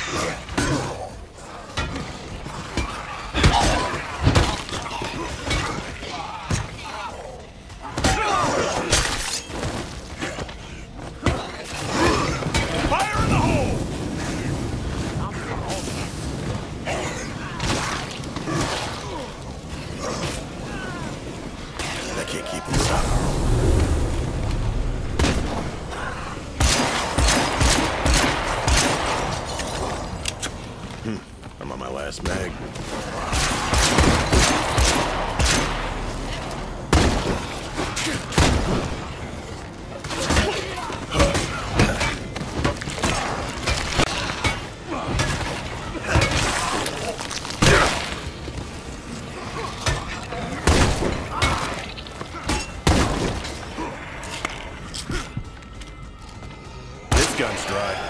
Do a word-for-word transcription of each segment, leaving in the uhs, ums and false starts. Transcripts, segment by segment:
Mag. This gun's dry.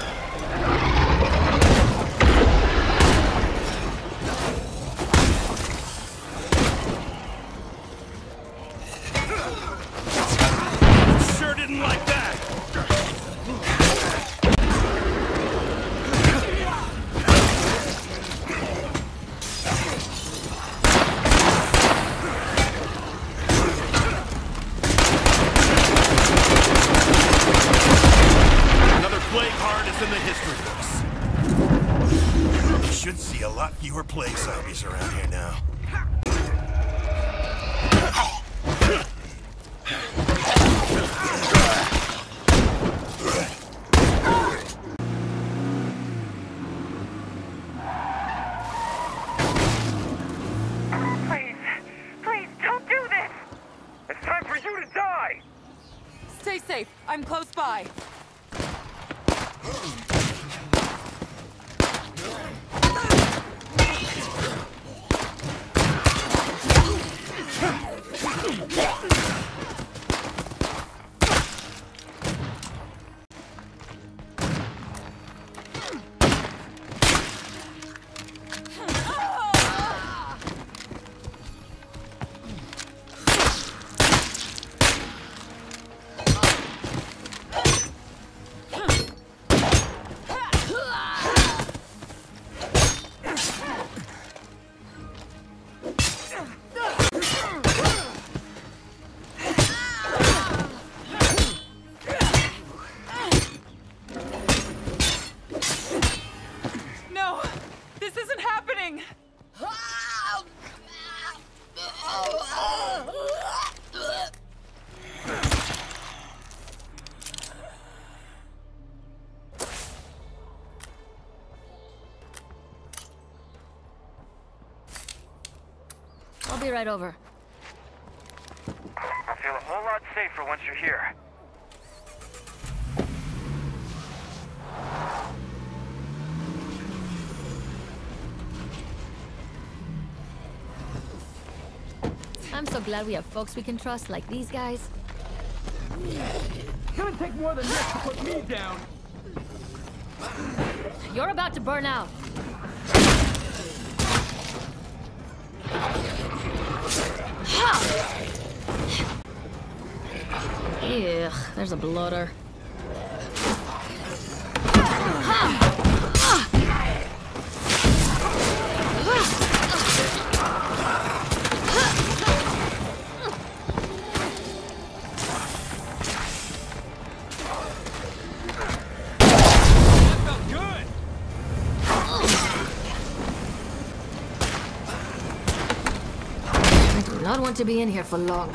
In the history books. You should see a lot fewer plague zombies around here now. Please, please don't do this! It's time for you to die! Stay safe. I'm close by. I'll be right over. I feel a whole lot safer once you're here. I'm so glad we have folks we can trust, like these guys. It's gonna take more than this to put me down. You're about to burn out. Ugh, there's a bloater. I don't want to be in here for long.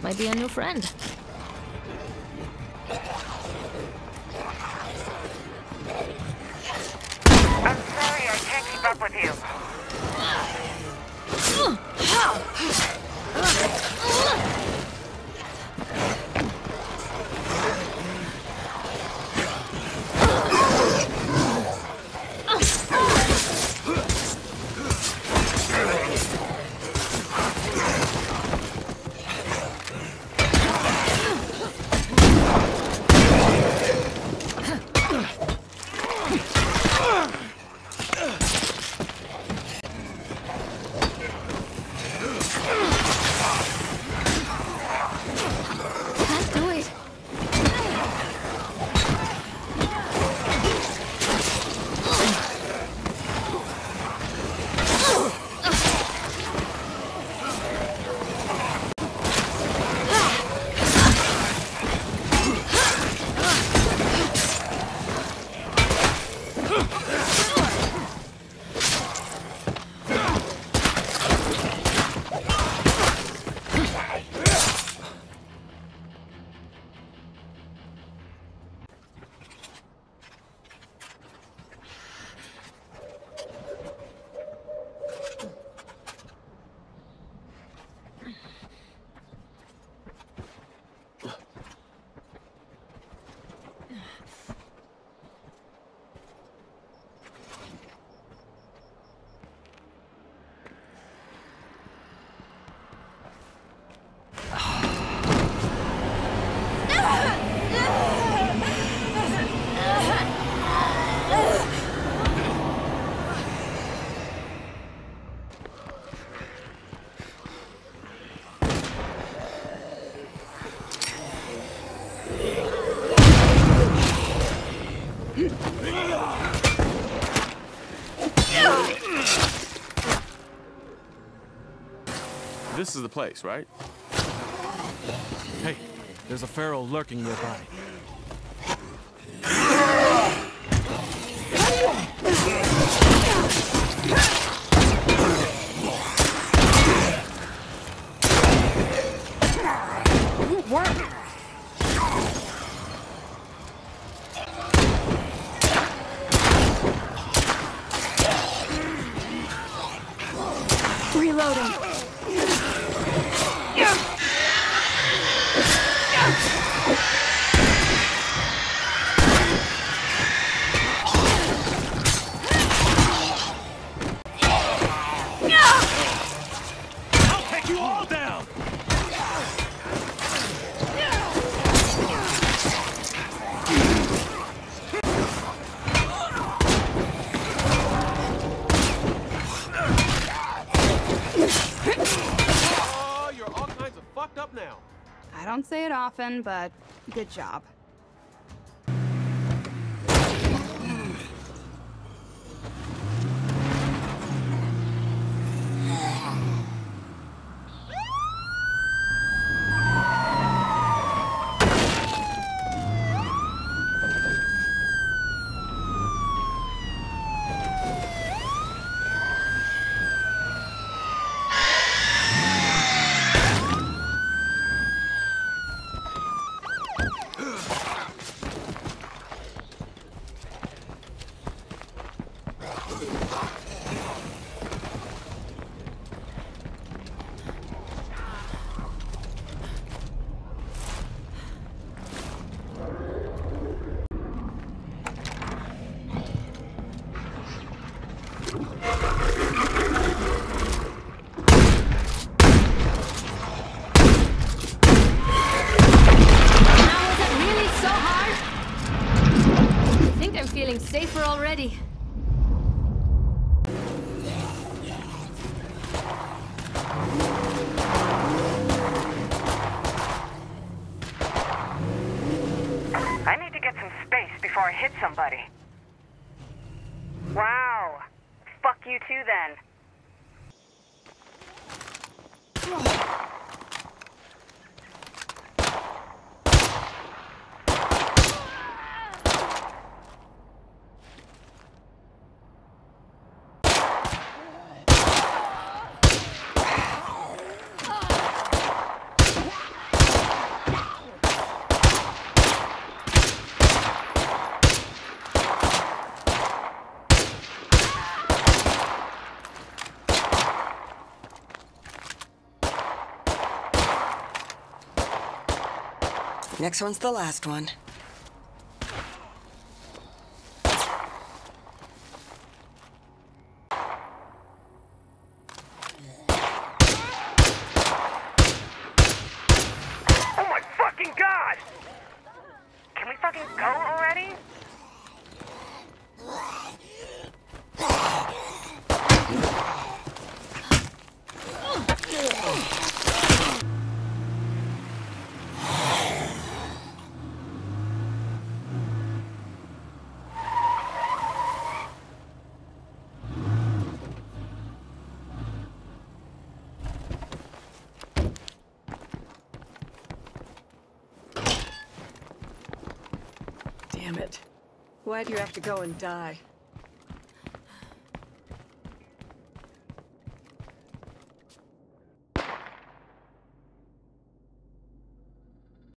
might be a new friend. I'm sorry I can't keep up with you. This is the place, right? Hey, there's a feral lurking nearby. Reloading. I'll take you all down! Oh, you're all kinds of fucked up now. I don't say it often, but good job. Safer already. I need to get some space before I hit somebody. Wow. Fuck you too then. Next one's the last one. Oh my fucking god! Can we fucking go already? Damn it. Why'd you have to go and die?